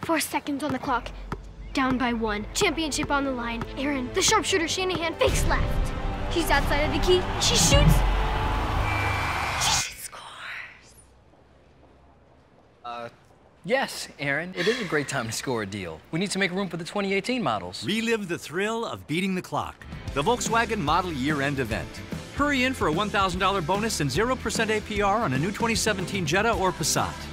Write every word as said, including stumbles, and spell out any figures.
Four seconds on the clock. Down by one. Championship on the line. Aaron, the sharpshooter Shanahan, fakes left. She's outside of the key. She shoots. She scores. Uh, yes, Aaron. It is a great time to score a deal. We need to make room for the twenty eighteen models. Relive the thrill of beating the clock. The Volkswagen Model Year-End Event. Hurry in for a one thousand dollar bonus and zero percent A P R on a new twenty seventeen Jetta or Passat.